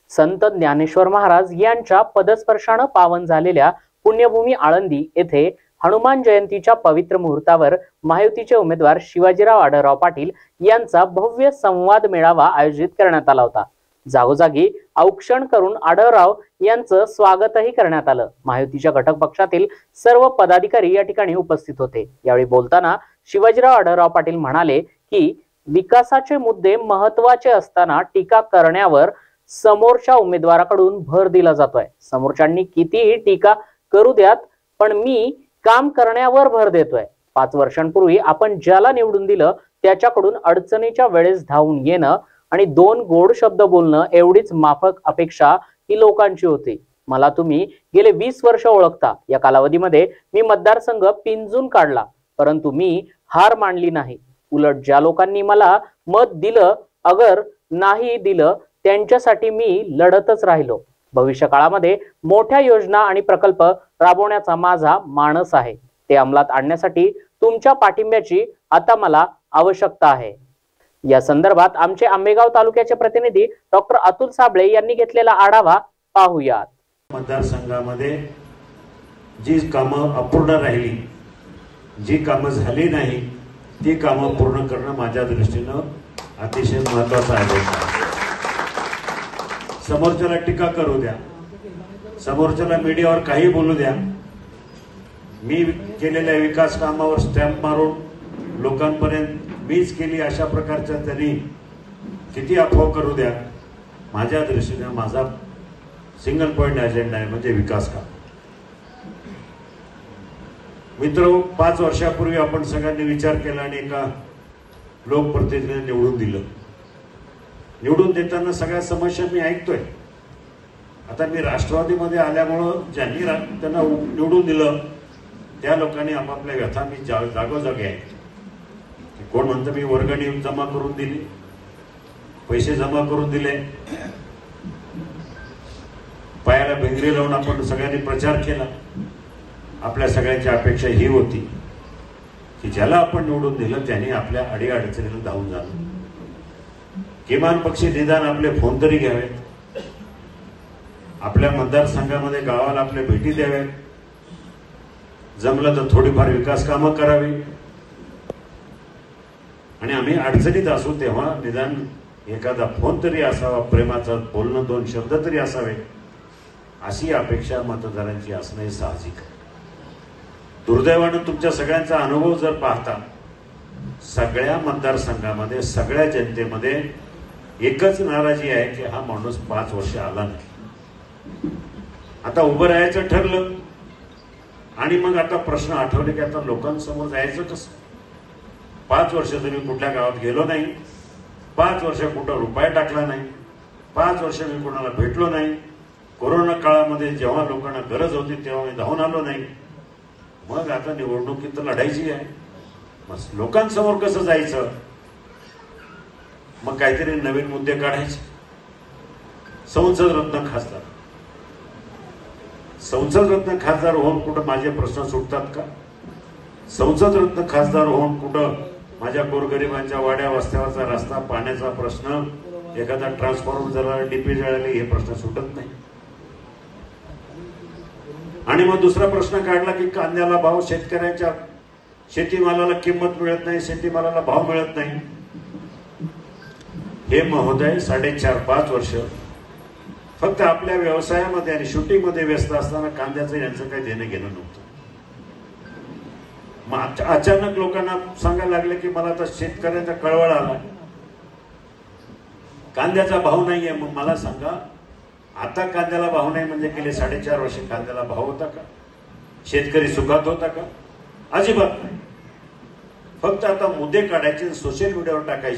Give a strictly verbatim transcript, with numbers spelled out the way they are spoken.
संत ज्ञानेश्वर महाराज यांच्या पदस्पर्शाने पावन झालेल्या पुण्यभूमी आळंदी येथे हनुमान जयंतीच्या पवित्र मुहूर्तावर महायुतीचे उमेदवार शिवाजीराव आढळराव पाटील यांचा भव्य संवाद मेळावा आयोजित करण्यात आला होता। जागोजागी औक्षण करून आढळराव यांचं स्वागतही करण्यात आलं। महायुतीच्या घटक पक्षातील सर्व पदाधिकारी या ठिकाणी उपस्थित होते। यावेळी बोलताना शिवाजीराव आढळराव पाटील म्हणाले की विकासाचे मुद्दे महत्त्वाचे असताना टीका करण्यावर समोरच्या उमेदवाराकडून भर दिला जातोय। समोरच्यांनी कितीही टीका करू द्यात, पण मी काम करण्यावर भर देतोय। पाच वर्षांपूर्वी आपण ज्याला निवडून दिलं त्याच्याकडून अडचणीच्या वेळेस धावून येणं आणि दोन गोड शब्द बोलणं एवढीच माफक अपेक्षा ही लोकांची होती। मला तुम्ही गेले वीस वर्ष ओळखता। या कालावधीमध्ये मी मतदारसंघ पिंजून काढला, परंतु मी हार मानली नाही। उलट ज्या लोकांनी मला मत दिलं अगर नाही दिलं त्यांच्यासाठी मी लढतच राहिलो। भविष्य काळामध्ये मोठ्या योजना आणि प्रकल्प राबवण्याचा माझा मानस आहे। ते अंमलात आणण्यासाठी तुमच्या पाठिंब्याची आता मला आवश्यकता आहे। या संदर्भात आमचे आंबेगाव तालुक्याचे प्रतिनिधी डॉक्टर अतुल साबळे यांनी घेतलेला आढावा पाहूयात। मतदारसंघामध्ये जी कामं अपूर्ण राहिली, जी कामं झाली नाही, ती कामं पूर्ण करणं माझ्या दृष्टीनं अतिशय महत्त्वाचं आहे। समोरच्याला टीका करू द्या, समोरच्याला मीडियावर काही बोलू द्या, मी केलेल्या विकास कामावर स्टॅम्प मारून लोकांपर्यंत मीच केली अशा प्रकारच्या त्यांनी किती अफवा करू द्या, माझ्या दृष्टीने माझा सिंगल पॉइंट अजेंडा आहे, म्हणजे विकास काम। मित्र, पाच वर्षापूर्वी आपण सगळ्यांनी विचार केला आणि एका लोकप्रतिनिधीने निवडून दिलं। निवडून देताना सगळ्या समस्या मी ऐकतोय। आता मी राष्ट्रवादीमध्ये आल्यामुळं ज्यांनी त्यांना निवडून दिलं त्या लोकांनी आपापल्या व्यथा मी जागोजागी आहे। कोण म्हणतं मी वर्गणी जमा करून दिली, पैसे जमा करून दिले, पायाला भिंगरी लावून आपण सगळ्यांनी प्रचार केला। आपल्या सगळ्यांची अपेक्षा ही होती की ज्याला आपण निवडून दिलं त्यांनी आपल्या अडीअडचणीला धावून जाणं, किमान पक्षी निदान आपले फोन तरी घ्यावेत, आपल्या मतदारसंघामध्ये गावाला आपल्या भेटी द्याव्यात, जमलं तर थोडीफार विकास कामं करावी, आणि आम्ही अडचणीत असू तेव्हा निदान एखादा फोन तरी असावा, प्रेमाचं बोलणं, दोन शब्द तरी असावे, अशी अपेक्षा मतदारांची असणं हे साहजिक आहे। दुर्दैवानं तुमच्या सगळ्यांचा अनुभव जर पाहता, सगळ्या मतदारसंघामध्ये सगळ्या जनतेमध्ये एकच नाराजी आहे की हा माणूस पाच वर्ष आला नाही। आता उभं राहायचं ठरलं आणि मग आता प्रश्न आठवले की आता लोकांसमोर जायचं कसं। पाच वर्ष तुम्ही कुठल्या गावात गेलो नाही, पाच वर्ष कुठं रुपया टाकला नाही, पाच वर्ष मी कोणाला भेटलो नाही, कोरोना काळामध्ये जेव्हा लोकांना गरज होती तेव्हा मी धावून आलो नाही, मग आता निवडणुकीत तर लढायची आहे, मग लोकांसमोर कसं जायचं। मग काहीतरी नवीन मुद्दे काढायचे। संसद रत्न खासदार संसद रत्न खासदार होऊन कुठं माझे प्रश्न सुटतात का? संसद रत्न खासदार होऊन कुठं माझ्या गोरगरिबांच्या वाड्या वस्त्यावरचा रस्ता, पाण्याचा प्रश्न, एखादा ट्रान्सफॉर्मर जळाला, डीपी जळाली, हे प्रश्न सुटत नाही। आणि मग दुसरा प्रश्न काढला की कांद्याला भाव, शेतकऱ्यांच्या शेतीमालाला किंमत मिळत नाही, शेतीमालाला भाव मिळत नाही। हे महोदय साडेचार पाच वर्ष फक्त आपल्या व्यवसायामध्ये आणि शूटिंगमध्ये व्यस्त असताना कांद्याचं यांचं काही देणं घेणं नव्हतं। मग अचानक लोकांना सांगायला लागले की मला आता शेतकऱ्यांचा कळवळ आला, कांद्याचा भाव नाहीये। मग मला सांगा, आता कांद्याला भाव नाही म्हणजे गेले साडेचार वर्ष कांद्याला भाव होता का? शेतकरी सुखात होता का? अजिबात नाही। फक्त आता मुद्दे काढायचे, सोशल मीडियावर टाकायचे।